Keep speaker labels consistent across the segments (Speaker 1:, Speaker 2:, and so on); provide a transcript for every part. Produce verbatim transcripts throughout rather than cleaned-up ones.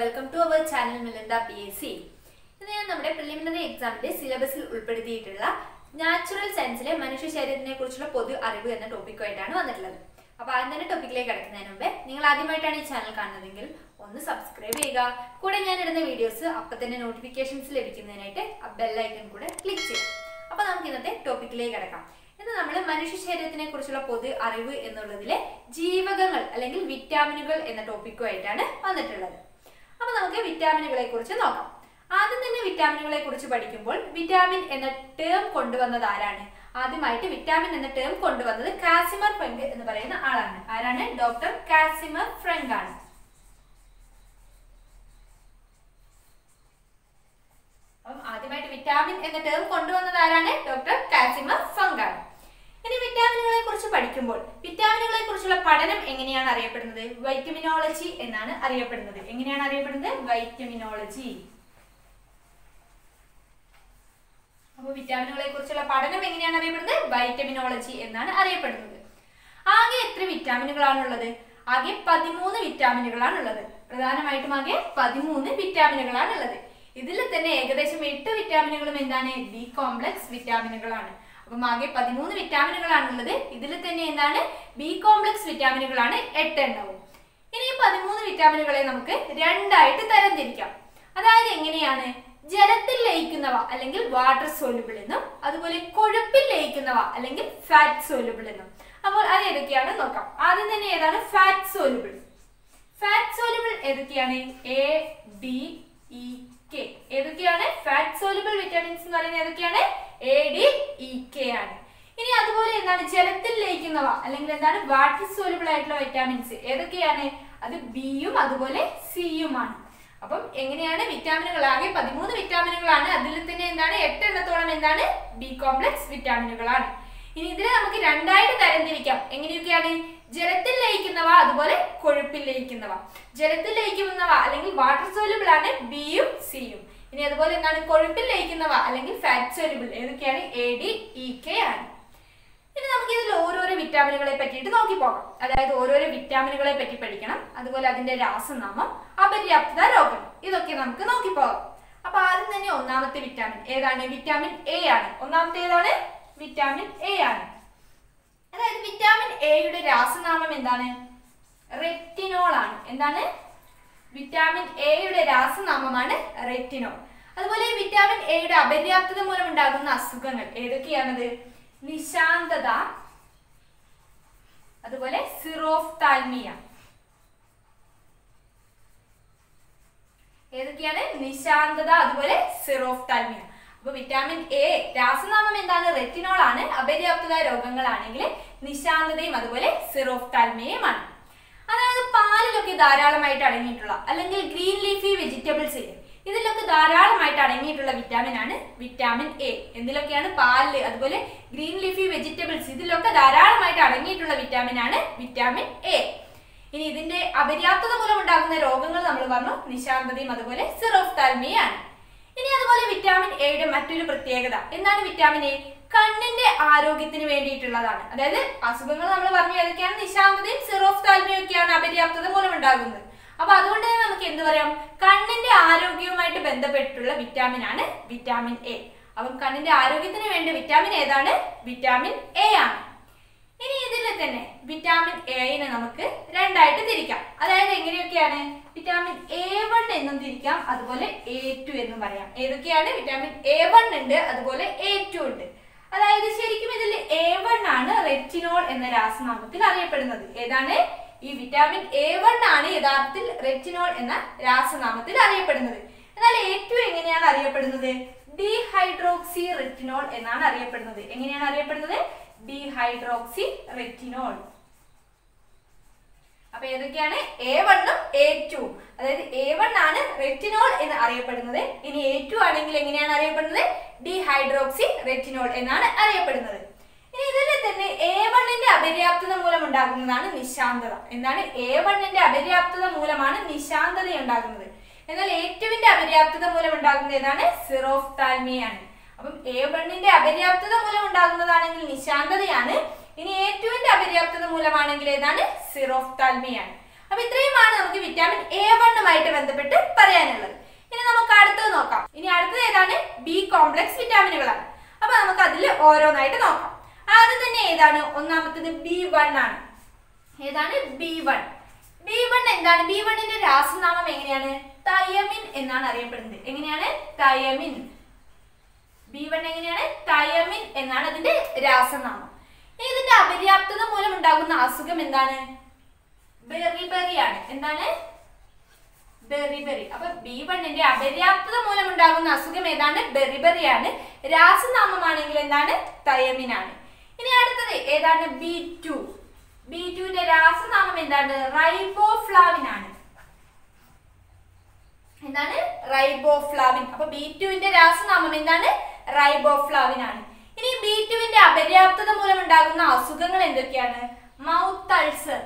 Speaker 1: welcome to our channel Milinda P S C. This is our preliminary exam syllabus natural science manushya ശരീരത്തിനെ കുറിച്ചുള്ള പൊതു അറിവ് എന്ന topic ആയിട്ടാണ് വന്നിട്ടുള്ളത്. അപ്പോൾ ആദ്യം ടോപ്പിക്കിലേക്ക് കടക്കുന്നതിന് മുമ്പ് നിങ്ങൾ ആദ്യമായിട്ടാണ് ഈ ചാനൽ കാണുന്നതെങ്കിൽ ഒന്ന് സബ്സ്ക്രൈബ് ചെയ്യുക. കൂടെ ഞാൻ ഇടുന്ന വീഡിയോസ് അപ്പോൾ തന്നെ നോട്ടിഫിക്കേഷൻസ് ലഭിക്കുന്നതിനായിട്ട് ആ ബെൽ ഐക്കൺ കൂടെ ക്ലിക്ക് ചെയ്യുക. അപ്പോൾ നമുക്ക് ഇന്നത്തെ ടോപ്പിക്കിലേക്ക് കടക്കാം. ഇന്ന് നമ്മൾ മനുഷ്യ ശരീരത്തിനെ കുറിച്ചുള്ള പൊതു അറിവ് എന്നുള്ളതിലെ ജീവകങ്ങൾ അല്ലെങ്കിൽ വിറ്റാമിനുകൾ എന്ന ടോപ്പിക്കുമായിട്ടാണ് വന്നിട്ടുള്ളത്. അപ്പോൾ നമുക്ക് വിറ്റാമിനുകളെ കുറിച്ച് നോക്കാം. ആദ്യം തന്നെ വിറ്റാമിനുകളെ കുറിച്ച് പഠിക്കുമ്പോൾ വിറ്റാമിൻ എന്ന ടേം കൊണ്ടുവന്നത് ആരാണ്? ആദ്യമായിട്ട് വിറ്റാമിൻ എന്ന ടേം കൊണ്ടുവന്നത് കാസിമർ ഫ്രങ്ക് എന്ന് പറയുന്ന ആളാണ്. ആരാണ്? ഡോക്ടർ കാസിമർ ഫ്രങ്ക് ആണ്. അപ്പം ആദ്യമായിട്ട് വിറ്റാമിൻ എന്ന ടേം കൊണ്ടുവന്നത് ആരാണ്? ഡോക്ടർ കാസിമർ ഫ്രങ്ക് ആണ്. ഇനി വിറ്റാമിനുകളെ കുറിച്ച് പഠിക്കുമ്പോൾ വിറ്റാമിനുകളെ കുറിച്ചുള്ള പഠനം എങ്ങനെയാണ് അറിയപ്പെടുന്നത്? വൈറ്റമിനോളജി എന്നാണ് അറിയപ്പെടുന്നത്. എങ്ങനെയാണ് അറിയപ്പെടുന്നത്? വൈറ്റമിനോളജി. അപ്പോൾ വിറ്റാമിനുകളെ കുറിച്ചുള്ള പഠനം എങ്ങനെയാണ് അറിയപ്പെടുന്നത്? വൈറ്റമിനോളജി എന്നാണ് അറിയപ്പെടുന്നത്. ആകെ എത്ര വിറ്റാമിനുകളാണുള്ളത്? ആകെ പതിമൂന്ന് വിറ്റാമിനുകളാണുള്ളത്. പ്രധാനമായിട്ടും ആകെ പതിമൂന്ന് വിറ്റാമിനുകളാണുള്ളത്. ഇതിൽ തന്നെ ഏകദേശം എട്ട് വിറ്റാമിനുകളും എന്താണ്? ബി കോംപ്ലക്സ് വിറ്റാമിനുകളാണ്. അപ്പം ആകെ പതിമൂന്ന് വിറ്റാമിനുകളാണുള്ളത്. ഇതിൽ തന്നെ എന്താണ്? ബി കോംപ്ലക്സ് വിറ്റാമിനുകളാണ് എട്ടെണ്ണവും. ഇനി പതിമൂന്ന് വിറ്റാമിനുകളെ നമുക്ക് രണ്ടായിട്ട് തരംതിരിക്കാം. അതായത് എങ്ങനെയാണ്? ജലത്തിൽ ലയിക്കുന്നവ അല്ലെങ്കിൽ വാട്ടർ സോലുബിൾ എന്നും അതുപോലെ കൊഴുപ്പിൽ ലയിക്കുന്നവ അല്ലെങ്കിൽ ഫാറ്റ് സോലുബിൾ എന്നും. അപ്പോൾ അത് ഏതൊക്കെയാണ് നോക്കാം. ആദ്യം തന്നെ ഏതാണ്? Fat soluble. ഫാറ്റ് സോലുബിൾ ഏതൊക്കെയാണ്? A D E K. ഏതൊക്കെയാണ് ഫാറ്റ് സോലുബിൾ വിറ്റാമിൻസ് എന്ന് പറയുന്നത്? ഏതൊക്കെയാണ്? എ ഡി ഇ കെ ആണ്. ഇനി അതുപോലെ എന്താണ്? ജലത്തിൽ ലയിക്കുന്നവ അല്ലെങ്കിൽ എന്താണ്? വാട്ടർ സോലുബിൾ ആയിട്ടുള്ള വിറ്റാമിൻസ് ഏതൊക്കെയാണ്? അത് ബിയും അതുപോലെ സിയുമാണ്. അപ്പം എങ്ങനെയാണ്? വിറ്റാമിനുകൾ ആകെ പതിമൂന്ന് വിറ്റാമിനുകളാണ്. അതിൽ തന്നെ എന്താണ്? എട്ടെണ്ണത്തോളം എന്താണ്? ബി കോംപ്ലക്സ് വിറ്റാമിനുകളാണ്. ഇനി ഇതിനെ നമുക്ക് രണ്ടായിട്ട് തരംതിരിക്കാം. എങ്ങനെയൊക്കെയാണ്? ജലത്തിൽ ലയിക്കുന്നവ അതുപോലെ കൊഴുപ്പിൽ ലയിക്കുന്നവ. ജലത്തിൽ ലയിക്കുന്നവ അല്ലെങ്കിൽ വാട്ടർ സോലുബിൾ ആണ് ബിയും സിയും. ഇനി അതുപോലെ എന്താണ്? കൊഴുപ്പിൽ ലയിക്കുന്നവ അല്ലെങ്കിൽ ഫാറ്റ് സോലുബിൾ ഏതൊക്കെയാണ്? എ ഡി ഇ കെ ആണ്. ഇനി നമുക്ക് ഇതിൽ ഓരോരോ വിറ്റാമിനുകളെ പറ്റിയിട്ട് നോക്കി പോകാം. അതായത് ഓരോരോ വിറ്റാമിനുകളെ പറ്റി പഠിക്കണം. അതുപോലെ അതിന്റെ രാസനാമം, അപര്യാപ്തത, രോഗം, ഇതൊക്കെ നമുക്ക് നോക്കി പോകാം. അപ്പൊ ആദ്യം തന്നെ ഒന്നാമത്തെ വിറ്റാമിൻ ഏതാണ്? വിറ്റാമിൻ എ ആണ്. ഒന്നാമത്തെ ഏതാണ്? വിറ്റാമിൻ എ ആണ്. അതായത് വിറ്റാമിൻ എയുടെ രാസനാമം എന്താണ്? റെറ്റിനോൾ ആണ്. എന്താണ്? വിറ്റാമിൻ എയുടെ രാസനാമമാണ് റെറ്റിനോൾ. അതുപോലെ വിറ്റാമിൻ എയുടെ അപര്യാപ്തത മൂലം ഉണ്ടാകുന്ന അസുഖങ്ങൾ ഏതൊക്കെയാണത്? നിശാന്തത, അതുപോലെ സിറോഫ്താൽമിയ. ഏതൊക്കെയാണ്? നിശാന്തത അതുപോലെ സിറോഫ്താൽമിയ. അപ്പൊ വിറ്റാമിൻ എ രാസനാമം എന്താണ്? റെറ്റിനോൾ ആണ്. അപര്യാപ്തത രോഗങ്ങളാണെങ്കിൽ നിശാന്തതയും അതുപോലെ സിറോഫ്താൽമിയയുമാണ്. അതായത് പാലിലൊക്കെ ധാരാളമായിട്ട് അടങ്ങിയിട്ടുള്ള അല്ലെങ്കിൽ ഗ്രീൻ ലീഫി വെജിറ്റബിൾസ് ഇതിലൊക്കെ ധാരാളമായിട്ട് അടങ്ങിയിട്ടുള്ള വിറ്റാമിൻ ആണ് വിറ്റാമിൻ എ. എന്തിലൊക്കെയാണ്? പാലില് അതുപോലെ ഗ്രീൻ ലീഫി വെജിറ്റബിൾസ് ഇതിലൊക്കെ ധാരാളമായിട്ട് അടങ്ങിയിട്ടുള്ള വിറ്റാമിൻ ആണ് വിറ്റാമിൻ എ. ഇനി ഇതിന്റെ അപര്യാപ്തത മൂലം ഉണ്ടാകുന്ന രോഗങ്ങൾ നമ്മൾ പറഞ്ഞു നിശാന്തതയും അതുപോലെ സിറോഫ്താൽമിയയാണ്. ഇനി അതുപോലെ വിറ്റാമിൻ എയുടെ മറ്റൊരു പ്രത്യേകത എന്താണ്? വിറ്റാമിൻ എ കണ്ണിന്റെ ആരോഗ്യത്തിന് വേണ്ടിയിട്ടുള്ളതാണ്. അതായത് അസുഖങ്ങൾ നമ്മൾ പറഞ്ഞു ഏതൊക്കെയാണ്? നിശാന്തതയും സിറോഫ്താൽമിയയും ഒക്കെയാണ് അപര്യാപ്തത മൂലം ഉണ്ടാകുന്നത്. അപ്പൊ അതുകൊണ്ട് തന്നെ നമുക്ക് എന്ത് പറയാം? കണ്ണിന്റെ ആരോഗ്യവുമായിട്ട് ബന്ധപ്പെട്ടിട്ടുള്ള വിറ്റാമിൻ ആണ് വിറ്റാമിൻ എ. അപ്പം കണ്ണിന്റെ ആരോഗ്യത്തിന് വേണ്ട വിറ്റാമിൻ ഏതാണ്? വിറ്റാമിൻ എ ആണ്. ഇനി ഇതിൽ തന്നെ വിറ്റാമിൻ എനെ നമുക്ക് രണ്ടായിട്ട് തിരിക്കാം. അതായത് എങ്ങനെയൊക്കെയാണ്? വിറ്റാമിൻ എ വൺ എന്നും തിരിക്കാം, അതുപോലെ എ ടു എന്നും പറയാം. ഏതൊക്കെയാണ്? വിറ്റാമിൻ എ വൺ ഉണ്ട്, അതുപോലെ എ ടു ഉണ്ട്. അതായത് ശരിക്കും ഇതിൽ എ വൺ ആണ് റെറ്റിനോൾ എന്ന രാസനാമത്തിൽ അറിയപ്പെടുന്നത്. ഏതാണ്? ഈ വിറ്റാമിൻ എ വൺ ആണ് യഥാർത്ഥത്തിൽ റെറ്റിനോൾ എന്ന രാസനാമത്തിൽ അറിയപ്പെടുന്നത്. എന്നാൽ എ ടു എങ്ങനെയാണ് അറിയപ്പെടുന്നത്? ഡീഹൈഡ്രോക്സി റെറ്റിനോൾ എന്നാണ് അറിയപ്പെടുന്നത്. എങ്ങനെയാണ് അറിയപ്പെടുന്നത്? Dehydroxy retinol. അപ്പൊ ഏതൊക്കെയാണ്? എ വണ്ണും എ ടു. അതായത് എ വൺ ആണ് റെറ്റിനോൾ എന്ന് അറിയപ്പെടുന്നത്. ഇനി എ ടു ആണെങ്കിൽ എങ്ങനെയാണ് അറിയപ്പെടുന്നത്? ഡീഹൈഡ്രോക്സി റെറ്റിനോൾ എന്നാണ് അറിയപ്പെടുന്നത്. ഇനി ഇതിൽ തന്നെ എ വണ്ണിന്റെ അപര്യാപ്തത മൂലം ഉണ്ടാകുന്നതാണ് നിശാന്തത. എന്താണ്? എ വണ്ണിന്റെ അപര്യാപ്തത മൂലമാണ് നിശാന്തത ഉണ്ടാകുന്നത്. എന്നാൽ എ ടുവിന്റെ അപര്യാപ്തത മൂലം ഉണ്ടാകുന്നത് ഏതാണ്? സിറോഫ്താൽമിയയാണ്. അപ്പം എ വണ്ണിന്റെ അപര്യാപ്തത മൂലം ഉണ്ടാകുന്നതാണെങ്കിൽ നിശാന്തതയാണ്. ഇനി എ ടുവിന്റെ അപര്യാപ്തത മൂലമാണെങ്കിൽ ഏതാണ്? സിറോഫ്താൽമിയയാണ്. അപ്പൊ ഇത്രയുമാണ് നമുക്ക് വിറ്റാമിൻ എ വണ്ണുമായിട്ട് ബന്ധപ്പെട്ട് പറയാനുള്ളത്. ഇനി നമുക്ക് അടുത്തത് നോക്കാം. ഇനി അടുത്തത് ഏതാണ്? ബി കോംപ്ലക്സ് വിറ്റാമിനുകളാണ്. അപ്പൊ നമുക്ക് അതിൽ ഓരോന്നായിട്ട് നോക്കാം. ആദ്യം തന്നെ ഏതാണ്? ഒന്നാമത്തത് ബി വൺ ആണ്. ഏതാണ്? B one. ബി വൺ എന്താണ്? ബി വണ്ണിന്റെ രാസനാമം എങ്ങനെയാണ്? തയമിൻ എന്നാണ് അറിയപ്പെടുന്നത്. എങ്ങനെയാണ്? തയമിൻ. ബി വൺ എങ്ങനെയാണ്? തയമിൻ എന്നാണ് അതിന്റെ രാസനാമം. ഇതിന്റെ അപര്യാപ്തത മൂലം ഉണ്ടാകുന്ന അസുഖം എന്താണ്? ബെറിബെറി ആണ്. എന്താണ്? ബെറിബെറി. അപ്പൊ ബി വണ്ണിന്റെ അപര്യാപ്തത മൂലം ഉണ്ടാകുന്ന അസുഖം ഏതാണ്? ബെറിബെറി ആണ്. രാസനാമമാണെങ്കിൽ എന്താണ്? തയമിൻ ആണ്. ഇനി അടുത്തത് ഏതാണ്? B to. ബി ടുവിന്റെ രാസനാമം എന്താണ്? റൈബോഫ്ലാവിൻ ആണ്. എന്താണ്? റൈബോഫ്ലാവിൻ. അപ്പൊ ബി ടുവിന്റെ രാസനാമം എന്താണ്? റൈബോഫ്ലാവിൻ ആണ്. ഇനി ബി ടുവിന്റെ അപര്യാപ്തത മൂലം ഉണ്ടാകുന്ന അസുഖങ്ങൾ എന്തൊക്കെയാണ്? Mouth ulcer.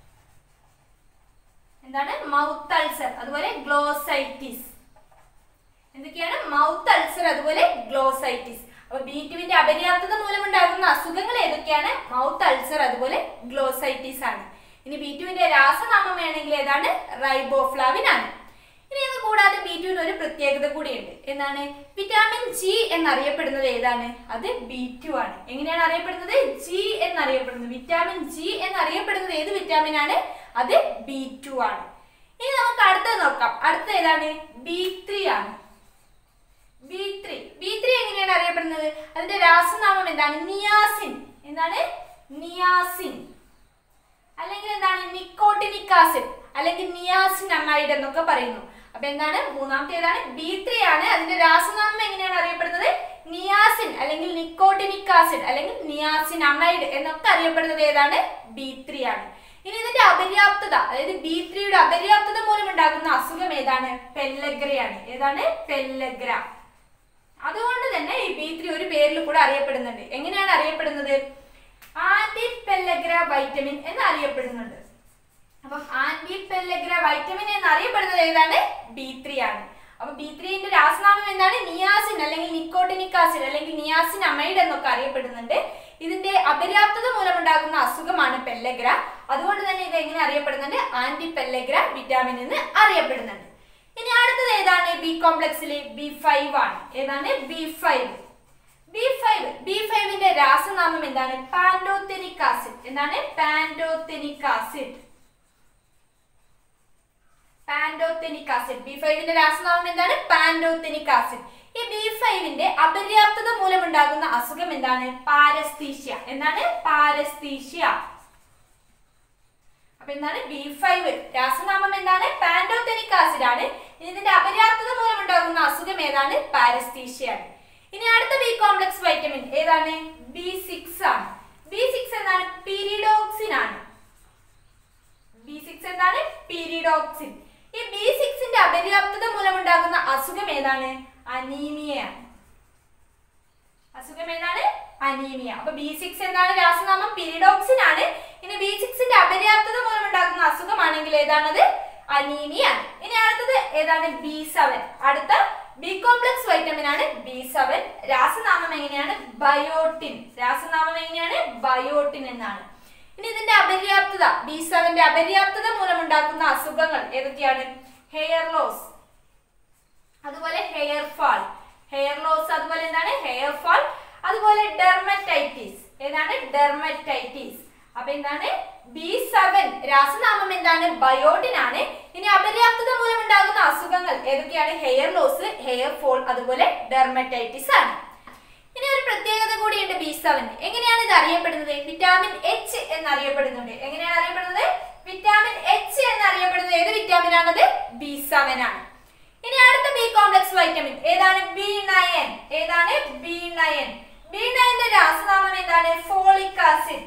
Speaker 1: എന്താണ്? Mouth ulcer. അതുപോലെ ഗ്ലോസൈറ്റിസ്. എന്തൊക്കെയാണ്? മൗത്ത് അൾസർ അതുപോലെ ഗ്ലോസൈറ്റിസ്. അപ്പൊ ബി ടുവിന്റെ അപര്യാപ്തത മൂലം ഉണ്ടാകുന്ന അസുഖങ്ങൾ ഏതൊക്കെയാണ്? മൗത്ത് അൾസർ അതുപോലെ ഗ്ലോസൈറ്റിസ് ആണ്. ഇനി ബി ടുവിന്റെ രാസനാമം വേണമെങ്കിൽ ഏതാണ്? റൈബോഫ്ലാവിൻ ആണ്. ഇനി ഇത് കൂടാതെ ബി ടുവിന് ഒരു പ്രത്യേകത കൂടിയുണ്ട്. എന്താണ്? വിറ്റാമിൻ ജി എന്നറിയപ്പെടുന്നത് ഏതാണ്? അത് ബി ടു ആണ്. എങ്ങനെയാണ് അറിയപ്പെടുന്നത്? ജി എന്നറിയപ്പെടുന്നത്. വിറ്റാമിൻ ജി എന്നറിയപ്പെടുന്നത് ഏത് വിറ്റാമിൻ ആണ്? അത് ബി ടു ആണ്. ഇനി നമുക്ക് അടുത്തത് നോക്കാം. അടുത്ത ഏതാണ്? ബി ത്രീ ആണ്. B three. ബി ത്രീ എങ്ങനെയാണ് അറിയപ്പെടുന്നത്? അതിന്റെ രാസനാമം എന്താണ്? നിയാസിൻ. എന്താണ്? നിയാസിൻ. അല്ലെങ്കിൽ എന്താണ്? നിക്കോട്ടിനിക് ആസിഡ് അല്ലെങ്കിൽ നിയാസിനമൈഡ് എന്നൊക്കെ പറയുന്നു. അപ്പൊ എന്താണ്? മൂന്നാമത്തെ ഏതാണ്? ബി ത്രീ ആണ്. അതിന്റെ രാസനാമം എങ്ങനെയാണ് അറിയപ്പെടുന്നത്? നിയാസിൻ അല്ലെങ്കിൽ നിക്കോട്ടിനിക് ആസിഡ് അല്ലെങ്കിൽ നിയാസിനമൈഡ് എന്നൊക്കെ അറിയപ്പെടുന്നത് ഏതാണ്? ബി ത്രീ ആണ്. ഇനി ഇതിന്റെ അപര്യാപ്തത, അതായത് ബി ത്രീയുടെ അപര്യാപ്തത മൂലം ഉണ്ടാകുന്ന അസുഖം ഏതാണ്? പെല്ലഗ്രയാണ്. ഏതാണ്? പെല്ലഗ്ര. അതുകൊണ്ട് തന്നെ ഈ ബി ത്രീ ഒരു പേരിൽ കൂടെ അറിയപ്പെടുന്നുണ്ട്. എങ്ങനെയാണ് അറിയപ്പെടുന്നത്? ആന്റി പെല്ലഗ്ര വൈറ്റമിൻ എന്ന് അറിയപ്പെടുന്നുണ്ട്. അപ്പം ആന്റി പെല്ലഗ്ര വൈറ്റമിൻ എന്ന് അറിയപ്പെടുന്നത് ഏതാണ്? ബി ത്രീ ആണ്. അപ്പൊ ബി ത്രീന്റെ രാസനാമം എന്താണ്? നിയാസിൻ അല്ലെങ്കിൽ നിക്കോട്ടിനിക് ആസിഡ് അല്ലെങ്കിൽ നിയാസിനമൈഡ് എന്നൊക്കെ അറിയപ്പെടുന്നുണ്ട്. ഇതിന്റെ അപര്യാപ്തത മൂലം ഉണ്ടാകുന്ന അസുഖമാണ് പെല്ലഗ്ര. അതുകൊണ്ട് തന്നെ ഇത് എങ്ങനെ അറിയപ്പെടുന്നുണ്ട്? ആന്റി പെല്ലഗ്ര വിറ്റാമിൻ എന്ന് അറിയപ്പെടുന്നുണ്ട്. ഇനി അടുത്തത് ഏതാണ്? ബി കോംപ്ലക്സിലെ ബി ഫൈവ് ആണ്. ഏതാണ്? B five. B five. B ഫൈവിന്റെ രാസനാമം എന്താണ്? Pantothenic acid. എന്താണ്? Pantothenic acid. Pantothenic acid. B ഫൈവിന്റെ രാസനാമം എന്താണ്? Pantothenic acid. ഈ ബി ഫൈവിന്റെ അപര്യാപ്തത മൂലം ഉണ്ടാകുന്ന അസുഖം എന്താണ്? പാരസ്തീഷ്യ. എന്താണ്? പാരസ്തീഷ്യ. അപ്പൊ എന്താണ്? ബി ഫൈവ് രാസനാമം എന്താണ്? പാൻറ്റോതെനിക് ആസിഡ് ആണ്. ഇതിന്റെ അപര്യാപ്തത മൂലം ഉണ്ടാകുന്ന അസുഖം ഏതാണ്? പാരസ്തീഷ്യ ആണ്. ഇനി അടുത്ത ബി കോംപ്ലക്സ് വൈറ്റമിൻ ഏതാണ്? ബി സിക്സ് ആണ്. ബി സിക്സ് എന്താണ്? പീരിഡോക്സിൻ ആണ്. ബി സിക്സ് എന്താണ്? പീരിഡോക്സിൻ. ഈ ബി സിക്സിന്റെ അപര്യാപ്തത മൂലം ഉണ്ടാകുന്ന അസുഖം ഏതാണ്? അനീമിയ. അസുഖം ഏതാണ്? അനീമിയ. അപ്പൊ ബി സിക്സ് എന്താണ്? രാസനാമം പീരിഡോക്സിൻ ആണ്. ഇനി ബി സിക്സിന്റെ അപര്യാപ്തത മൂലം ഉണ്ടാകുന്ന അസുഖമാണെങ്കിൽ ഏതാണത്? അനീമിയ ആണ്. ഇനി അടുത്തത് ഏതാണ്? B seven. അടുത്ത ബി കോംപ്ലക്സ് വൈറ്റമിൻ ആണ് ബി സെവൻ. രാസനാമം എങ്ങനെയാണ്? ബയോട്ടിൻ. രാസനാമം എങ്ങനെയാണ്? ബയോട്ടിൻ എന്നാണ്. ഇനി ഇതിന്റെ അപര്യാപ്തത, ബി സെവന്റെ അപര്യാപ്തത മൂലം ഉണ്ടാക്കുന്ന അസുഖങ്ങൾ ഏതൊക്കെയാണ്? ഹെയർ ലോസ്, അതുപോലെ ഹെയർ ഫാൾ. ഹെയർ ലോസ് അതുപോലെ എന്താണ്? ഹെയർ ഫാൾ, അതുപോലെ ഡെർമറ്റൈറ്റിസ്. ഏതാണ്? ഡെർമറ്റൈറ്റിസ്. അപ്പൊ എന്താണ്? ബി സെവൻ രാസനാമം എന്താണ്? ബയോട്ടിൻ ആണ്. ഇനി അപര്യാപ്തത മൂലം ഉണ്ടാകുന്ന അസുഖങ്ങൾ ഏതൊക്കെയാണ്? ഹെയർ ലോസ്, ഹെയർ ഫോൾ, അതുപോലെ ഡെർമറ്റൈറ്റിസ് ആണ്. ഇനി ഒരു പ്രത്യേകത കൂടിയുണ്ട് ബി സെവൻ. എങ്ങനെയാണ് ഇത് അറിയപ്പെടുന്നത്? വിറ്റാമിൻ എച്ച് എന്നറിയപ്പെടുന്നുണ്ട്. എങ്ങനെയാണ് അറിയപ്പെടുന്നത്? വിറ്റാമിൻ എച്ച് എന്നറിയപ്പെടുന്നത് ഏത് വിറ്റാമിൻ ആണത്? ബി സെവൻ ആണ്. ഇനി അടുത്ത ബി കോംപ്ലക്സ് വൈറ്റമിൻ ഏതാണ്? B nine. ഏതാണ്? B nine. ബി നയന്റെ രാസനാമം എന്താണ്? Folic acid.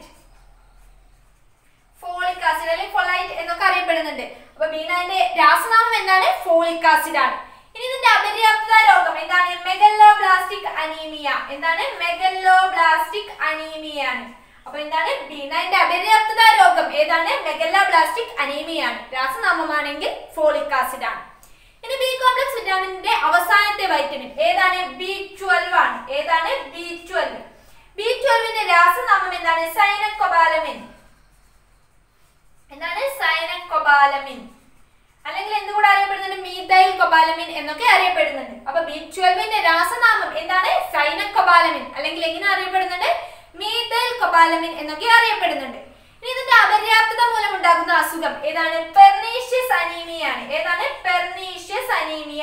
Speaker 1: ഫോളിക് ആസിഡ് അല്ലെങ്കിൽ ഫൊളൈറ്റ് എന്നൊക്കെ അറിയപ്പെടുന്നുണ്ട്. അപ്പൊ ബി നയന്റെ രാസനാമം എന്താണ്? ഫോളിക് ആസിഡ് ആണ്. ഇനി ഇതിന്റെ അപര്യാപ്തത രോഗം എന്താണ്? Megaloblastic anaemia. എന്താണ്? മെഗലോബ്ലാസ്റ്റിക് അനീമിയ ആണ്. അപ്പൊ എന്താണ്? ബി നയന്റെ അപര്യാപ്തത രോഗം ഏതാണ്? മെഗലോബ്ലാസ്റ്റിക് അനീമിയ ആണ്. രാസനാമമാണെങ്കിൽ ഫോളിക് ആസിഡ് ആണ്. ഇനി ബി കോംപ്ലക്സ് വിറ്റാമിന്റെ അവസാനത്തെ വൈറ്റമിൻ ഏതാണ്? ബി ട്വൽവ് ആണ്. ഏതാണ്? B twelve. ബി ട്വൽവിന്റെ രാസനാമം എന്താണ്? സൈനക്കോബാലമിൻ. എന്താണ്? സൈനക്കോബാലമിൻ. കൊബാലമിൻ, അല്ലെങ്കിൽ എന്തുകൂടെ അറിയപ്പെടുന്നുണ്ട്, മീഥൈൽ കൊബാലമിൻ എന്നൊക്കെ അറിയപ്പെടുന്നുണ്ട്. അപ്പൊ ബി ട്വൽവിന്റെ രാസനാമം എന്താണ്, സൈനകൊബാലമിൻ, അല്ലെങ്കിൽ എങ്ങനെ അറിയപ്പെടുന്നുണ്ട്, മീഥൈൽ കൊബാലമിൻ എന്നൊക്കെ അറിയപ്പെടുന്നുണ്ട്. ഇനി ഇതിന്റെ അപര്യാപ്തത മൂലം ഉണ്ടാകുന്ന അസുഖം ഏതാണ്, പെർനീഷ്യസ് അനീമിയ ആണ്. ഏതാണ്, പെർനീഷ്യസ് അനീമിയ.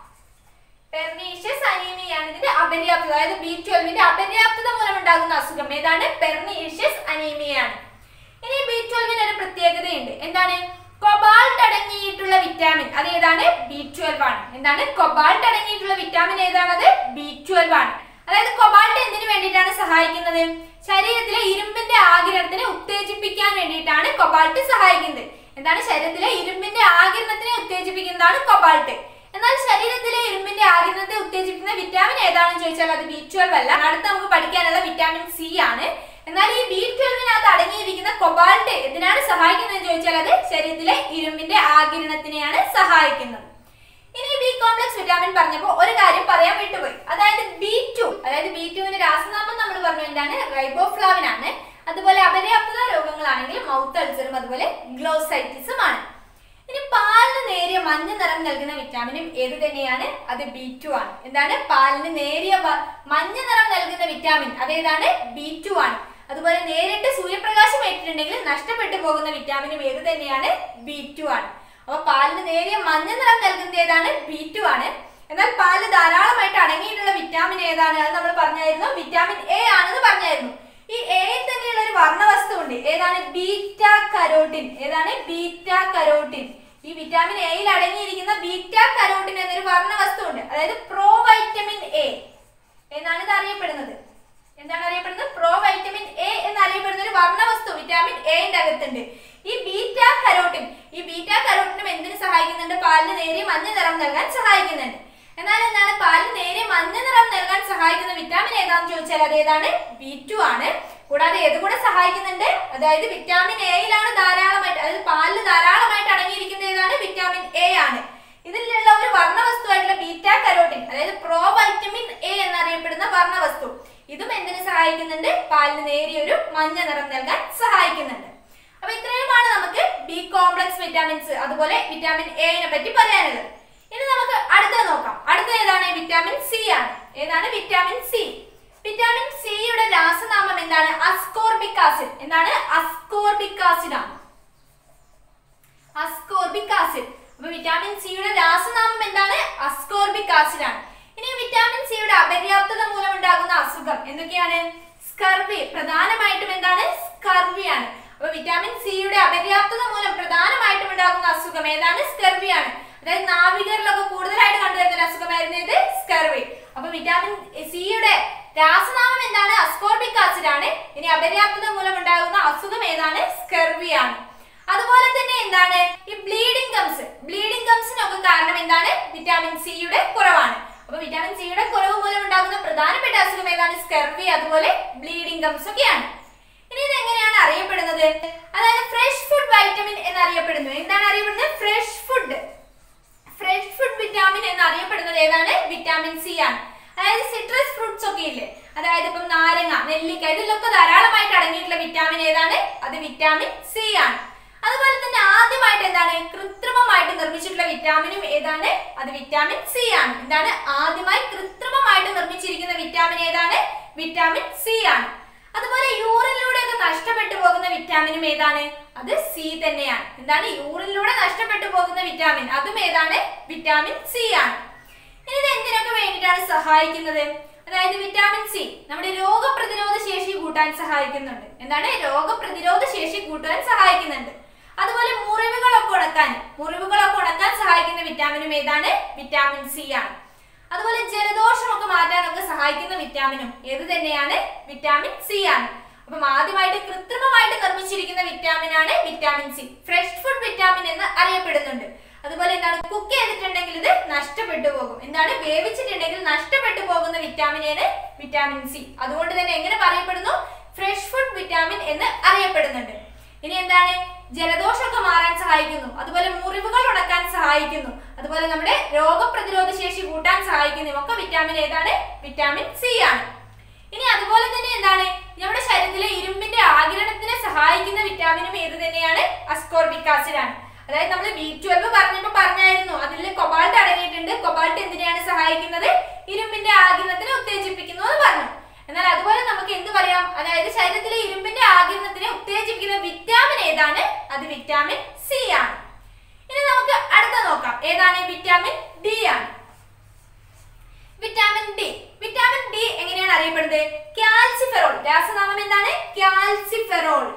Speaker 1: പെർനീഷ്യസ് അനീമിയ ആണ് ഇതിന്റെ അപര്യാപ്തത, അതായത് ബി ട്വൽവിന്റെ അപര്യാപ്തത മൂലം ഉണ്ടാകുന്ന അസുഖം ഏതാണ്, പെർനീഷ്യസ് അനീമിയ ആണ്. ഇനി ബി ട്വൽവിന് ഒരു പ്രത്യേകതയുണ്ട്. എന്താണ്, കൊബാൾട്ട് അടങ്ങിയിട്ടുള്ള വിറ്റാമിൻ അത് ഏതാണ്, ബി ട്വൽവ് ആണ്. എന്താണ്, കൊബാൾട്ട് അടങ്ങിയിട്ടുള്ള വിറ്റാമിൻ ഏതാണത്, ബി ട്വൽവ് ആണ്. അതായത് കൊബാൾട്ട് എന്തിനു വേണ്ടിയിട്ടാണ് സഹായിക്കുന്നത്, ശരീരത്തിലെ ഇരുമ്പിന്റെ ആഗിരണത്തിനെ ഉത്തേജിപ്പിക്കാൻ വേണ്ടിയിട്ടാണ് കൊബാൾട്ട് സഹായിക്കുന്നത്. എന്താണ്, ശരീരത്തിലെ ഇരുമ്പിന്റെ ആഗിരണത്തിനെ ഉത്തേജിപ്പിക്കുന്നതാണ് കൊബാൾട്ട്. എന്നാൽ ശരീരത്തിലെ ഇരുമ്പിന്റെ ആഗിരണത്തെ ഉത്തേജിപ്പിക്കുന്ന വിറ്റാമിൻ ഏതാണെന്ന് ചോദിച്ചാൽ അത് ബി ട്വൽവ് അല്ല. അടുത്ത് നമുക്ക് പഠിക്കാനുള്ള വിറ്റാമിൻ സി ആണ്. എന്നാൽ ഈ ബി ട്വൽവിനകത്ത് അടങ്ങിയിരിക്കുന്ന കൊബാൾട്ട് എന്തിനാണ് സഹായിക്കുന്നത് ചോദിച്ചാൽ അത് ശരീരത്തിലെ ഇരുമ്പിന്റെ ആഗിരണത്തിനെയാണ് സഹായിക്കുന്നത്. ഇനി ബി കോംപ്ലക്സ് വിറ്റാമിൻ പറഞ്ഞപ്പോൾ ഒരു കാര്യം പറയാൻ വിട്ടുപോയി. അതായത് ബി ടു, അതായത് ബി ടുവിന്റെ രാസനാമം നമ്മൾ പറഞ്ഞു എന്താണ്, റൈബോഫ്ലാവിൻ ആണ്. അതുപോലെ അപര്യാപ്തത രോഗങ്ങളാണെങ്കിൽ മൗത്ത് അൾസറും അതുപോലെ ഗ്ലോസൈറ്റിസും ആണ്. ഇനി പാലിന് നേരിയ മഞ്ഞ നിറം നൽകുന്ന വിറ്റാമിനും ഏത് തന്നെയാണ്, അത് ബി ടു ആണ്. എന്താണ്, പാലിന് നേരിയ മഞ്ഞ നിറം നൽകുന്ന വിറ്റാമിൻ അതേതാണ്, ബി ടു ആണ്. അതുപോലെ നേരിട്ട് സൂര്യപ്രകാശം ഏറ്റിട്ടുണ്ടെങ്കിൽ നഷ്ടപ്പെട്ടു പോകുന്ന വിറ്റാമിനും ഏത് തന്നെയാണ്, ബി ടു ആണ്. അപ്പൊ പാലിന് നേരിയ മഞ്ഞ നിറം നൽകുന്നത് ഏതാണ്, ബി ടു ആണ്. എന്നാൽ പാല് ധാരാളമായിട്ട് അടങ്ങിയിട്ടുള്ള വിറ്റാമിൻ ഏതാണ്, അത് നമ്മൾ പറഞ്ഞായിരുന്നു, വിറ്റാമിൻ എ ആണെന്ന് പറഞ്ഞായിരുന്നു. ഈ എയിൽ തന്നെയുള്ള ഒരു വർണ്ണവസ്തു ഉണ്ട്. ഏതാണ്, ബീറ്റ കരോട്ടിൻ. ഏതാണ്, ബീറ്റ കരോട്ടിൻ. ഈ വിറ്റാമിൻ എയിൽ അടങ്ങിയിരിക്കുന്ന ബീറ്റ കരോട്ടിൻ എന്നൊരു വർണ്ണവസ്തു ഉണ്ട്. അതായത് പ്രോ വൈറ്റമിൻ എ എന്നാണ് ഇത് അറിയപ്പെടുന്നത്. എന്താണ് അറിയപ്പെടുന്നത്, പ്രോ വൈറ്റമിൻ എ എന്നറിയപ്പെടുന്ന ഒരു വർണ്ണവസ്തു വിറ്റാമിൻ എന്റെ അകത്തുണ്ട്. ഈ ബീറ്റ കരോട്ടിൻ, ഈ ബീറ്റ കരോട്ടിനും എന്തിനു സഹായിക്കുന്നുണ്ട്, പാലിന് നേരിയ മഞ്ഞ നിറം നൽകാൻ സഹായിക്കുന്നുണ്ട്. എന്നാൽ എന്താണ്, പാലിന് നേരിയ മഞ്ഞ നിറം നൽകാൻ സഹായിക്കുന്ന വിറ്റാമിൻ ഏതാണെന്ന് ചോദിച്ചാൽ അതേതാണ്, ബി ടു ആണ്. കൂടാതെ ഏത് കൂടെ സഹായിക്കുന്നുണ്ട്, അതായത് വിറ്റാമിൻ എയിലാണ് ധാരാളമായിട്ട്, അതായത് പാലിൽ ധാരാളമായിട്ട് അടങ്ങിയിരിക്കുന്ന ഏതാണ്, വിറ്റാമിൻ എ ആണ്. ഇതിലുള്ള ഒരു വർണ്ണവസ്തുവായിട്ടുള്ള ബീറ്റ കരോട്ടിൻ, അതായത് പ്രോ വൈറ്റമിൻ എ എന്നറിയപ്പെടുന്ന വർണ്ണവസ്തു, ഇതും എന്തിനു സഹായിക്കുന്നുണ്ട്, പാലിന് നേരിയ ഒരു മഞ്ഞ നിറം നൽകാൻ സഹായിക്കുന്നുണ്ട്. അപ്പൊ ഇത്രയുമാണ് നമുക്ക് ബി കോംപ്ലക്സ് വിറ്റാമിൻസ് അതുപോലെ വിറ്റാമിൻ എനെ പറ്റി പറയാനുള്ളത്. ഇനി നമുക്ക് അടുത്തത് നോക്കാം. അടുത്ത ഏതാണ്, വിറ്റാമിൻ സി ആണ്. ഏതാണ്, വിറ്റാമിൻ സി. വിറ്റാമിൻ സിയുടെ രാസനാമം എന്താണ്, അസ്കോർബിക് ആസിഡ്. എന്താണ്, അസ്കോർബിക് ആസിഡ് ആണ്. Ascorbic acid. അപ്പൊ വിറ്റാമിൻ സിയുടെ രാസനാമം എന്താണ്, അസ്കോർബിക് ആസിഡ് ആണ്. ഇനി വിറ്റാമിൻ സിയുടെ അപര്യാപ്തത മൂലം ഉണ്ടാകുന്ന അസുഖം എന്തൊക്കെയാണ്, സ്കർവി. പ്രധാനമായിട്ടും എന്താണ്, സ്കർവി ആണ്. അപ്പൊ വിറ്റാമിൻ സിയുടെ അപര്യാപ്തത മൂലം പ്രധാനമായിട്ടും ഉണ്ടാകുന്ന അസുഖം ഏതാണ്, സ്കർവി ആണ്. അതായത് നാവികരിലൊക്കെ കൂടുതലായിട്ട് കണ്ടുവരുന്ന ഒരു അസുഖമായിരുന്നു ഇത്, സ്കർവി. അപ്പൊ വിറ്റാമിൻ സിയുടെ രാസനാമം എന്താണ്, അസ്കോർബിക് ആസിഡ് ആണ്. ഇനി അപര്യാപ്തത മൂലം ഉണ്ടാകുന്ന അസുഖം ഏതാണ്, സ്കർവി ആണ്. അതുപോലെ തന്നെ എന്താണ്, ഈ ബ്ലീഡിംഗ് ഗംസ്. ബ്ലീഡിംഗ് ഗംസിനൊക്കെ കാരണം എന്താണ്, വിറ്റാമിൻ സിയുടെ കുറവാണ്. അപ്പൊ വിറ്റാമിൻ സിയുടെ കുറവ് മൂലം ഉണ്ടാകുന്ന പ്രധാനപ്പെട്ട അസുഖം ഏതാണ്, സ്കർവി അതുപോലെ ബ്ലീഡിംഗ് ഗംസ് ഒക്കെയാണ്. ഇനി ഇത് എങ്ങനെയാണ് അറിയപ്പെടുന്നത്, അതായത് ഫ്രഷ് ഫുഡ് വൈറ്റമിൻ എന്നറിയപ്പെടുന്നു. എന്താണ് അറിയപ്പെടുന്നത്, fresh food. Fresh food vitamin എന്നറിയപ്പെടുന്നത് ഏതാണ്, വിറ്റാമിൻ സി ആണ്. അതായത് സിട്രസ് ഫ്രൂട്ട്സ് ഒക്കെ ഇല്ലേ, അതായത് ഇപ്പം നാരങ്ങ, നെല്ലിക്ക, ഇതിലൊക്കെ ധാരാളമായിട്ട് അടങ്ങിയിട്ടുള്ള വിറ്റാമിൻ ഏതാണ്, അത് വിറ്റാമിൻ സി ആണ്. അതുപോലെ തന്നെ ആദ്യമായിട്ട് എന്താണ്, കൃത്രിമമായിട്ട് നിർമ്മിച്ചിട്ടുള്ള വിറ്റാമിനും ഏതാണ്, അത് വിറ്റാമിൻ സി ആണ്. എന്താണ്, ആദ്യമായി കൃത്രിമമായിട്ട് നിർമ്മിച്ചിരിക്കുന്ന വിറ്റാമിൻ ഏതാണ്, വിറ്റാമിൻ സി ആണ്. അതുപോലെ യൂറിനിലൂടെ ഒക്കെ നഷ്ടപ്പെട്ടു പോകുന്ന വിറ്റാമിനും ഏതാണ്, അത് സി തന്നെയാണ്. എന്താണ്, യൂറിനിലൂടെ നഷ്ടപ്പെട്ടു പോകുന്ന വിറ്റാമിൻ അതും ഏതാണ്, വിറ്റാമിൻ സി ആണ്. ഇനി ഇത് എന്തിനൊക്കെ വേണ്ടിയിട്ടാണ് സഹായിക്കുന്നത്, അതായത് വിറ്റാമിൻ സി നമ്മുടെ രോഗപ്രതിരോധ ശേഷി കൂട്ടാൻ സഹായിക്കുന്നുണ്ട്. എന്താണ്, രോഗപ്രതിരോധ ശേഷി കൂട്ടാൻ സഹായിക്കുന്നുണ്ട്. അതുപോലെ മുറിവുകളൊക്കെ ഉണക്കാൻ മുറിവുകളൊക്കെ ഉണക്കാൻ സഹായിക്കുന്ന വിറ്റാമിനും ഏതാണ്, വിറ്റാമിൻ സി ആണ്. അതുപോലെ ജലദോഷമൊക്കെ മാറ്റാനൊക്കെ സഹായിക്കുന്ന വിറ്റാമിനും ഏത് തന്നെയാണ്, വിറ്റാമിൻ സി ആണ്. അപ്പം ആദ്യമായിട്ട് കൃത്രിമമായിട്ട് നിർമ്മിച്ചിരിക്കുന്ന വിറ്റാമിൻ ആണ് vitamin C. Fresh food vitamin എന്ന് അറിയപ്പെടുന്നുണ്ട്. അതുപോലെ എന്താണ്, കുക്ക് ചെയ്തിട്ടുണ്ടെങ്കിൽ ഇത് നഷ്ടപ്പെട്ടു പോകും. എന്താണ്, വേവിച്ചിട്ടുണ്ടെങ്കിൽ നഷ്ടപ്പെട്ടു പോകുന്ന വിറ്റാമിനാണ് വിറ്റാമിൻ സി. അതുകൊണ്ട് തന്നെ എങ്ങനെ പറയപ്പെടുന്നു, ഫ്രഷ് ഫുഡ് വിറ്റാമിൻ എന്ന് അറിയപ്പെടുന്നുണ്ട്. ഇനി എന്താണ്, ജലദോഷമൊക്കെ മാറാൻ സഹായിക്കുന്നു, അതുപോലെ മുറിവുകൾ ഉണക്കാൻ സഹായിക്കുന്നു, അതുപോലെ നമ്മുടെ രോഗപ്രതിരോധ ശേഷി കൂട്ടാൻ സഹായിക്കുന്നു ഒക്കെ വിറ്റാമിൻ ഏതാണ്, വിറ്റാമിൻ സി ആണ്. ഇനി അതുപോലെ തന്നെ എന്താണ്, നമ്മുടെ ശരീരത്തിലെ ഇരുമ്പിന്റെ ആഗിരണത്തിനെ സഹായിക്കുന്ന വിറ്റാമിനും ഏത് തന്നെയാണ്, അസ്കോർബിക് ആസിഡ് ആണ്. അതായത് നമ്മൾ ബി ട്വൽവ് പറഞ്ഞപ്പോൾ പറഞ്ഞായിരുന്നു അതിൽ കൊബാൾട്ട് അടങ്ങിയിട്ടുണ്ട്. കൊബാൾട്ട് എന്തിനെയാണ് സഹായിക്കുന്നത്? ഇരുമ്പിന്റെ ആഗിരണത്തിനെ ഉത്തേജിപ്പിക്കുന്നു എന്ന് പറഞ്ഞു. എന്നാൽ അതുപോലെ നമുക്ക് എന്ത് പറയാം? അതായത് ശരീരത്തിലെ ഇരുമ്പിന്റെ ആഗിരണത്തിനെ ഉത്തേജിപ്പിക്കുന്ന വിറ്റാമിൻ ഏതാണ്? അത് വിറ്റാമിൻ സി ആണ്. ഇനി നമുക്ക് അടുത്ത നോക്കാം. ഏതാണ്? വിറ്റാമിൻ ഡി ആണ്. വിറ്റാമിൻ ഡി വിറ്റാമിൻ ഡി എങ്ങനെയാണ് അറിയപ്പെടുന്നത്? കാൽസിഫെറോൾ. രാസനാമം എന്താണ്? കാൽസിഫെറോൾ.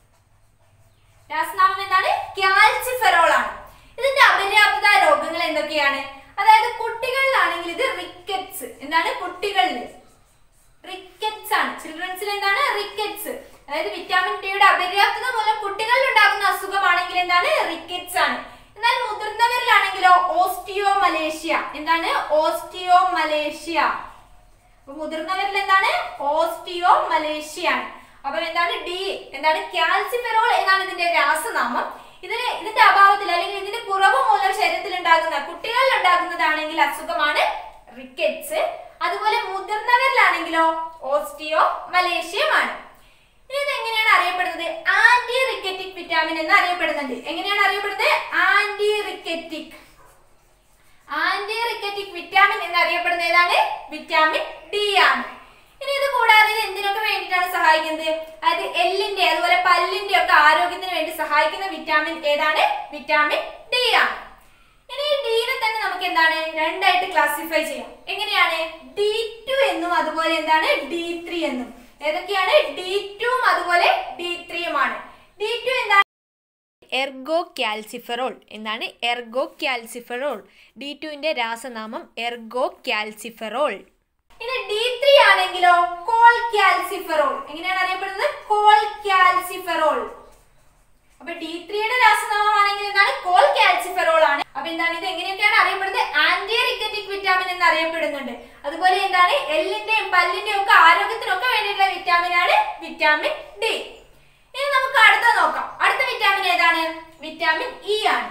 Speaker 1: രാസനാമം എന്താണ്? കാൽസിഫെറോൾ ആണ്. ഇതിന്റെ അപര്യാപ്തത രോഗങ്ങൾ എന്തൊക്കെയാണ്? അതായത് കുട്ടികളിലാണെങ്കിൽ ഇത് റിക്കറ്റ്സ്. എന്താണ്? കുട്ടികളിൽ റിക്കറ്റ്സ് ആണ്. ചിൽഡ്രൻസിൽ എന്താണ്? റിക്കറ്റ്സ്. അതായത് വിറ്റാമിൻ ഡിയുടെ അപര്യാപ്തത മൂലം കുട്ടികളിൽ ഉണ്ടാകുന്ന അസുഖമാണെങ്കിൽ എന്താണ്? റിക്കറ്റ്സ് ആണ്. എന്നാൽ മുതിർന്നവരിലാണെങ്കിലോ ഓസ്റ്റിയോമലേഷ്യ. എന്താണ്? ഓസ്റ്റിയോമലേഷ്യ. അപ്പൊ മുതിർന്നവരിൽ എന്താണ്? ഓസ്റ്റിയോമലേഷ്യ ആണ്. അപ്പൊ എന്താണ്? ഡി എന്താണ്? കാൽസിഫെറോൾ എന്നാണ് ഇതിന്റെ രാസനാമം. ഇതിന് ഇതിന്റെ അഭാവത്തിൽ അല്ലെങ്കിൽ ഇതിന്റെ കുറവ് മൂലം ശരീരത്തിൽ ഉണ്ടാകുന്ന കുട്ടികളിൽ ഉണ്ടാകുന്നതാണെങ്കിൽ അസുഖമാണ് റിക്കറ്റ്സ്. അതുപോലെ മുതിർന്നവരിലാണെങ്കിലോ ഓസ്റ്റിയോമലേഷ്യമാണ്. ഇനി ഇത് എങ്ങനെയാണ് അറിയപ്പെടുന്നത്? ആന്റി റിക്കറ്റിക് വിറ്റാമിൻ എന്ന് അറിയപ്പെടുന്നുണ്ട്. എങ്ങനെയാണ് അറിയപ്പെടുന്നത്? Anti rachitic anti rachitic vitamin എന്ന് അറിയപ്പെടുന്നത് ഏതാണ്? വിറ്റാമിൻ ഡി ആണ്. ഇനി ഇത് കൂടാതെ എന്തിനൊക്കെ വേണ്ടിയിട്ടാണ് സഹായിക്കുന്നത്? അതായത് എല്ലിന്റെ അതുപോലെ പല്ലിന്റെ ഒക്കെ ആരോഗ്യത്തിന് വേണ്ടി സഹായിക്കുന്ന വിറ്റാമിൻ ഏതാണ്? വിറ്റാമിൻ ഡി ആണ്. ഇനി ഡിനെ തന്നെ നമുക്ക് എന്താണ് രണ്ടായിട്ട് ക്ലാസിഫൈ ചെയ്യാം. എങ്ങനെയാണ്? ഡി ടു എന്നും അതുപോലെ എന്താണ് ഡി ത്രീ എന്നും. ഏതൊക്കെയാണ്? ഡി ടുവും അതുപോലെ ഡി ത്രീയുമാണ്. ഡി ടു എന്താണ്?
Speaker 2: എർഗോ കാൽസിഫെറോൾ എന്നാണ്. Ergocalciferol. ഡി ടുവിന്റെ രാസനാമം എർഗോ കാൽസിഫെറോൾ.
Speaker 1: ഇനി ഡി ത്രീ ആണെങ്കിലോ കോൾ കാൽസിഫെറോൾ. എങ്ങനെയാണ് അറിയപ്പെടുന്നത്? Call calciferol. അപ്പൊ ഡി ത്രീയുടെ രാസനാമമാണെങ്കിൽ എന്താണ്? കോൾ കാൽസിഫെറോൾ ആണ്. അപ്പൊ എന്താണ് ഇത് എങ്ങനെയൊക്കെയാണ് അറിയപ്പെടുന്നത്? ആന്റി റിക്കറ്റിക് വിറ്റാമിൻ എന്ന് അറിയപ്പെടുന്നുണ്ട്. അതുപോലെ എന്താണ്? എല്ലിന്റെയും പല്ലിന്റെയും ഒക്കെ ആരോഗ്യത്തിനൊക്കെ വേണ്ടിയിട്ടുള്ള വിറ്റാമിൻ ആണ് വിറ്റാമിൻ ഡി. ഇനി നമുക്ക് അടുത്ത നോക്കാം. അടുത്ത വിറ്റാമിൻ ഏതാണ്? വിറ്റാമിൻ ഇ ആണ്.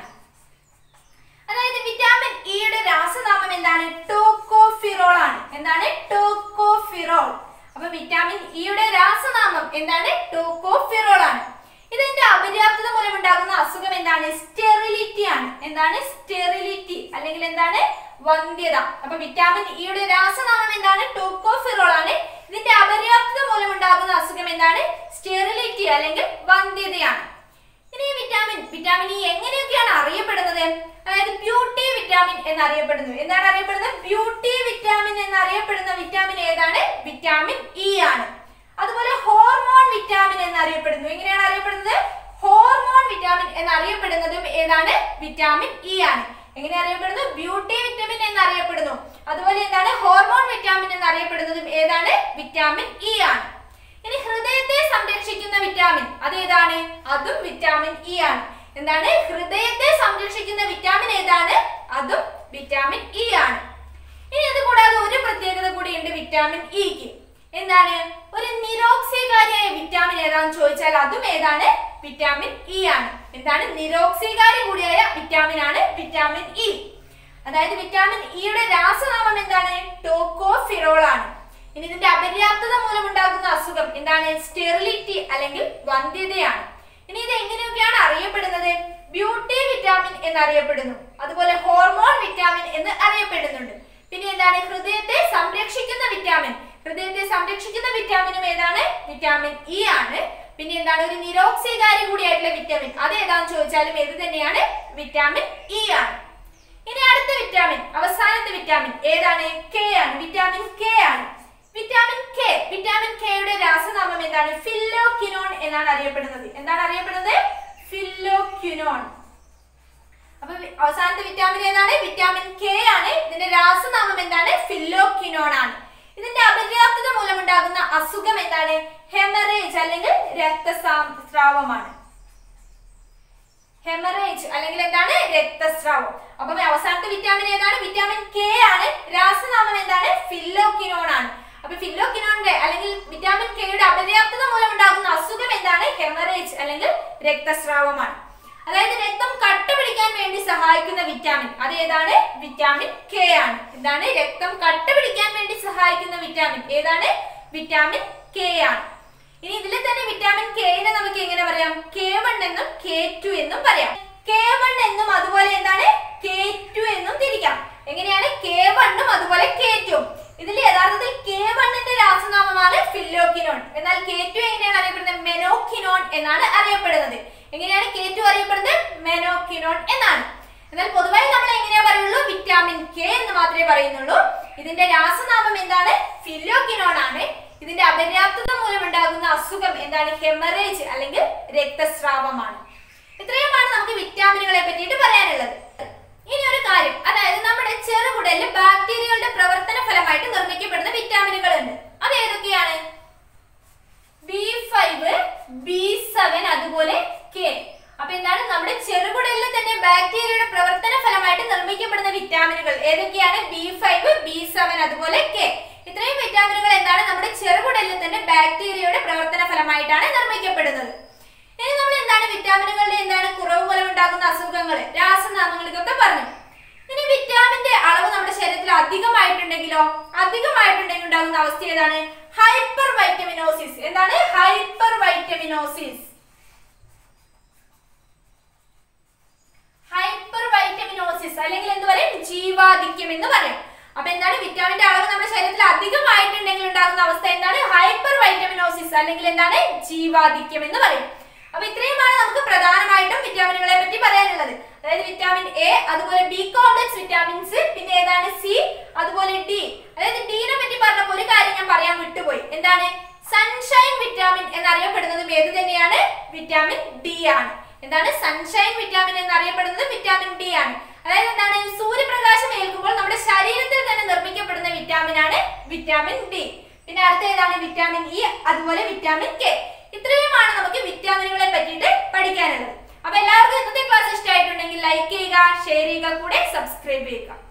Speaker 1: അതായത് വിറ്റാമിൻ ഇയുടെ രാസനാമം എന്താണ്? ടോക്കോഫിറോൾ ആണ്. എന്താണ്? ടോക്കോഫിറോൾ. അപ്പൊ വിറ്റാമിൻ ഇയുടെ രാസനാമം എന്താണ്? ടോക്കോഫിറോൾ ആണ്. ഇതിന്റെ അപര്യാപ്തത മൂലം ഉണ്ടാകുന്ന അസുഖം എന്താണ്? സ്റ്റെറിലിറ്റി ആണ്. എന്താണ്? സ്റ്റെറിലിറ്റി അല്ലെങ്കിൽ എന്താണ്? വന്ധ്യത. അപ്പൊ വിറ്റാമിൻ ഇയുടെ രാസനാമം എന്താണ്? ടോക്കോഫിറോൾ ആണ്. ഇതിന്റെ അപര്യാപ്തത മൂലം ഉണ്ടാകുന്ന അസുഖം എന്താണ്? സ്റ്റെറിലിറ്റി അല്ലെങ്കിൽ വന്ധ്യതയാണ്. ഇനി വിറ്റാമിൻ വിറ്റാമിൻ ഇ എങ്ങനെയൊക്കെയാണ് അറിയപ്പെടുന്നത്? അതായത് ബ്യൂട്ടി വിറ്റാമിൻ എന്നറിയപ്പെടുന്നു. എന്താണ് അറിയപ്പെടുന്നത്? ബ്യൂട്ടി വിറ്റാമിൻ എന്നറിയപ്പെടുന്ന വിറ്റാമിൻ ഏതാണ്? വിറ്റാമിൻ ഇ ആണ്. അതുപോലെ ഹോർമോൺ വിറ്റാമിൻ എന്നറിയപ്പെടുന്നു. എങ്ങനെയാണ് അറിയപ്പെടുന്നത്? ഹോർമോൺ വിറ്റാമിൻ എന്നറിയപ്പെടുന്നതും ഏതാണ്? വിറ്റാമിൻ ഇ ആണ്. എങ്ങനെ അറിയപ്പെടുന്നു? ബ്യൂട്ടി വിറ്റാമിൻ എന്നറിയപ്പെടുന്നു. അതുപോലെ എന്താണ്? ഹോർമോൺ വിറ്റാമിൻ എന്നറിയപ്പെടുന്നതും ഏതാണ്? വിറ്റാമിൻ ഇ ആണ്. ഇനി ഹൃദയത്തെ സംരക്ഷിക്കുന്ന വിറ്റാമിൻ അതേതാണ്? അതും വിറ്റാമിൻ ഇ ആണ്. എന്താണ്? ഹൃദയത്തെ സംരക്ഷിക്കുന്ന വിറ്റാമിൻ ഏതാണ്? അതും വിറ്റാമിൻ ഇ ആണ്. ഇനി ഇത് കൂടാതെ ഒരു പ്രത്യേകത കൂടിയുണ്ട് വിറ്റാമിൻ ഇക്ക്. എന്താണ്? ഒരു നിരോക്സികാരിയായ വിറ്റാമിൻ ഏതാണെന്ന് ചോദിച്ചാൽ അതും ഏതാണ്? വിറ്റാമിൻ ഇ ആണ്. എന്താണ്? നിരോക്സികാരി കൂടിയായ വിറ്റാമിൻ ആണ് വിറ്റാമിൻ ഇ. അതായത് വിറ്റാമിൻ ഇയുടെ രാസനാമം എന്താണ്? ടോക്കോഫിറോൾ ആണ്. ഇനി ഇതിന്റെ അപര്യാപ്തത മൂലം ഉണ്ടാകുന്ന അസുഖം എന്താണ്? സ്റ്റെറിലിറ്റി അല്ലെങ്കിൽ വന്ധ്യതയാണ്. ഇനി ഇത് എങ്ങനെയൊക്കെയാണ് അറിയപ്പെടുന്നത്? ബ്യൂട്ടി വിറ്റാമിൻ എന്നറിയപ്പെടുന്നു. അതുപോലെ ഹോർമോൺ വിറ്റാമിൻ എന്ന് അറിയപ്പെടുന്നുണ്ട്. പിന്നെ എന്താണ്? ഹൃദയത്തെ സംരക്ഷിക്കുന്ന വിറ്റാമിൻ. ഹൃദയത്തെ സംരക്ഷിക്കുന്ന വിറ്റാമിനും ഏതാണ്? വിറ്റാമിൻ ഇ ആണ്. പിന്നെ എന്താണ്? ഒരു നിരോക്സികാരി കൂടിയായിട്ടുള്ള വിറ്റാമിൻ അത് ഏതാണെന്ന് ചോദിച്ചാലും ഏത് തന്നെയാണ്? വിറ്റാമിൻ ഇ ആണ്. ഇനി അടുത്ത വിറ്റാമിൻ അവസാനത്തെ വിറ്റാമിൻ ഏതാണ്? കെ ആണ്. വിറ്റാമിൻ കെ ആണ്. വിറ്റാമിൻ കെ വിറ്റാമിൻ കെയുടെ രാസനാമം എന്താണ്? ഫില്ലോക്വിനോൺ എന്നാണ് അറിയപ്പെടുന്നത്. എന്താണ് അറിയപ്പെടുന്നത്? ഫില്ലോക്വിനോൺ. അപ്പൊ അവസാനത്തെ വിറ്റാമിൻ ഏതാണ്? വിറ്റാമിൻ കെ ആണ്. ഇതിന്റെ രാസനാമം എന്താണ്? ഫില്ലോക്വിനോൺ ആണ്. ഇതിന്റെ അപര്യാപ്തത മൂലമുണ്ടാകുന്ന അസുഖം എന്താണ്? ഹെമറേജ് അല്ലെങ്കിൽ രക്തസ്രാവമാണ്. ഹെമറേജ് അല്ലെങ്കിൽ എന്താണ്? രക്തസ്രാവം. അപ്പൊ അവസാനത്തെ വിറ്റാമിൻ ഏതാണ്? വിറ്റാമിൻ കെ ആണ്. രാസനാമം എന്താണ്? ഫില്ലോക്വിനോൺ ആണ്. അപ്പൊ ഫില്ലോക്വിനോണിന്റെ അല്ലെങ്കിൽ വിറ്റാമിൻ കെയുടെ അപര്യാപ്തത മൂലം ഉണ്ടാകുന്ന അസുഖം എന്താണ്? ഹെമറേജ് അല്ലെങ്കിൽ രക്തസ്രാവമാണ്. അതായത് രക്തം കട്ട പിടിക്കാൻ വേണ്ടി സഹായിക്കുന്ന വിറ്റാമിൻ അത് ഏതാണ്? വിറ്റാമിൻ കെ ആണ്. എന്താണ്? രക്തം കട്ട പിടിക്കാൻ വേണ്ടി സഹായിക്കുന്ന വിറ്റാമിൻ ഏതാണ്? വിറ്റാമിൻ കെ ആണ്. ഇനി ഇതിൽ തന്നെ വിറ്റാമിൻ കെനെ നമുക്ക് എങ്ങനെ പറയാം? കെ വൺ എന്നും കെ ടു എന്നും പറയാം. കെ വൺ എന്നും അതുപോലെ എന്താണ് കെ ടു എന്നും തിരിക്കാം. എങ്ങനെയാണ്? കെ വണ്ണും അതുപോലെ കെ ടു. ഇതിൽ യഥാർത്ഥത്തിൽ കെ വണ്ണിന്റെ രാസനാമമാണ് ഫില്ലോക്വിനോൺ. എന്നാൽ കെ ടു എങ്ങനെയാണ് അറിയപ്പെടുന്നത്? മെനോക്വിനോൺ എന്നാണ് അറിയപ്പെടുന്നത്. എങ്ങനെയാണ് കെ ടു അറിയപ്പെടുന്നത്? മെനോക്വിനോൺ എന്നാണ്. എന്നാൽ പൊതുവായി നമ്മൾ എങ്ങനെയാ പറയുള്ളൂ? വിറ്റാമിൻ കെ എന്ന് മാത്രമേ പറയുന്നുള്ളൂ. ഇതിന്റെ രാസനാമം എന്താണ്? ഫില്ലോക്വിനോൺ ആണ്. ഇതിന്റെ അപര്യാപ്തത മൂലം ഉണ്ടാകുന്ന അസുഖം എന്താണ്? ഹെമറേജ് അല്ലെങ്കിൽ രക്തസ്രാവമാണ്. ഇത്രയുമാണ് നമുക്ക് വിറ്റാമിനുകളെ പറ്റിയിട്ട് പറയാനുള്ളത്. ഇനി ഒരു കാര്യം, അതായത് നമ്മുടെ ചെറുകുടലിൽ ബാക്ടീരിയകളുടെ പ്രവർത്തന ഫലമായിട്ട് നിർമ്മിക്കപ്പെടുന്ന വിറ്റാമിനുകൾ ഉണ്ട്. അത് ഏതൊക്കെയാണ്? ബി ഫൈവ്, ബി സെവൻ, അതുപോലെ കെ. അപ്പൊ എന്താണ്? നമ്മുടെ ചെറുകുടലിൽ തന്നെ ബാക്ടീരിയയുടെ പ്രവർത്തന ഫലമായിട്ട് നിർമ്മിക്കപ്പെടുന്ന വിറ്റാമിനുകൾ ഏതൊക്കെയാണ്? ബി ഫൈവ്, ബി സെവൻ, അതുപോലെ കെ. ഇത്രയും വിറ്റാമിനുകൾ എന്താണ്? നമ്മുടെ ചെറുകുടലിൽ തന്നെ ബാക്ടീരിയയുടെ പ്രവർത്തന ഫലമായിട്ടാണ് നിർമ്മിക്കപ്പെടുന്നത്. ഇനി നമ്മൾ എന്താണ് വിറ്റാമിനുകളുടെ എന്താണ് കുറവ് മൂലം ഉണ്ടാകുന്ന അസുഖങ്ങൾ, രാസനാമങ്ങൾ ഇതൊക്കെ പറഞ്ഞു. ഇനി വിറ്റാമിന്റെ അളവ് നമ്മുടെ ശരീരത്തിൽ അധികമായിട്ടുണ്ടെങ്കിലോ? അധികമായിട്ടുണ്ടെങ്കിൽ ഉണ്ടാകുന്ന അവസ്ഥ ഏതാണ്? Hypervitaminosis. എന്താണ്? Hypervitaminosis. ഹൈപ്പർ വൈറ്റമിനോസിസ് അല്ലെങ്കിൽ എന്ത് പറയും? ജീവാധിക്യം എന്ന് പറയും. അപ്പൊ എന്താണ്? വിറ്റാമിന്റെ അളവ് നമ്മുടെ ശരീരത്തിൽ അധികമായിട്ടുണ്ടെങ്കിൽ ഉണ്ടാകുന്ന അവസ്ഥ എന്താണ്? ഹൈപ്പർ വൈറ്റമിനോസിസ് അല്ലെങ്കിൽ എന്താണ്? ജീവാധിക്യം എന്ന് പറയും. അപ്പൊ ഇത്രയുമാണ് നമുക്ക് പ്രധാനമായിട്ടും വിറ്റാമിനുകളെ പറ്റി പറയാനുള്ളത്. അതായത് വിറ്റാമിൻ എ, അതുപോലെ ബി കോംപ്ലക്സ് വിറ്റാമിൻസ്, പിന്നെ ഏതാണ്? സി, അതുപോലെ ഡി. അതായത് ഡീനെ പറ്റി പറഞ്ഞപ്പോൾ ഒരു കാര്യം ഞാൻ പറയാൻ വിട്ടുപോയി. എന്താണ്? സൺഷൈൻ വിറ്റാമിൻ എന്നറിയപ്പെടുന്നതും ഏത് തന്നെയാണ്? വിറ്റാമിൻ ഡി ആണ്. എന്താണ്? സൺഷൈൻ വിറ്റാമിൻ എന്നറിയപ്പെടുന്നത് വിറ്റാമിൻ ഡി ആണ്. അതായത് എന്താണ്? സൂര്യപ്രകാശം ഏൽക്കുമ്പോൾ നമ്മുടെ ശരീരത്തിൽ തന്നെ നിർമ്മിക്കപ്പെടുന്ന വിറ്റാമിൻ ആണ് വിറ്റാമിൻ ഡി. പിന്നെ അടുത്ത ഏതാണ്? വിറ്റാമിൻ ഇ, അതുപോലെ വിറ്റാമിൻ കെ. ഇത്രയുമാണ് നമുക്ക് വിറ്റാമിനുകളെ പറ്റിയിട്ട് പഠിക്കാനുള്ളത്. അപ്പൊ എല്ലാവർക്കും ഇന്നത്തെ ക്ലാസ് ഇഷ്ടമായിട്ടുണ്ടെങ്കിൽ ലൈക്ക് ചെയ്യുക, ഷെയർ ചെയ്യുക, കൂടെ സബ്സ്ക്രൈബ് ചെയ്യുക.